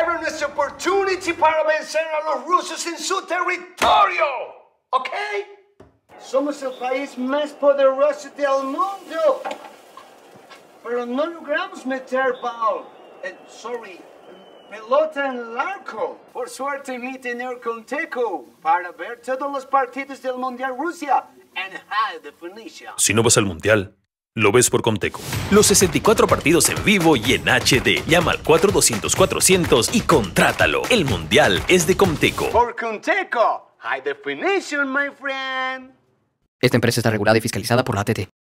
Ahora es nuestra oportunidad para vencer a los rusos en su territorio. ¿Ok? Somos el país más poderoso del mundo. Pero no logramos meter pelota en el arco. Por suerte me tener Conteco para ver todos los partidos del Mundial Rusia en high definition. Si no vas al Mundial, lo ves por Comteco. Los 64 partidos en vivo y en HD. Llama al 4200-400 y contrátalo. El Mundial es de Comteco. Por Conteco, high definition, my friend. Esta empresa está regulada y fiscalizada por la ATT.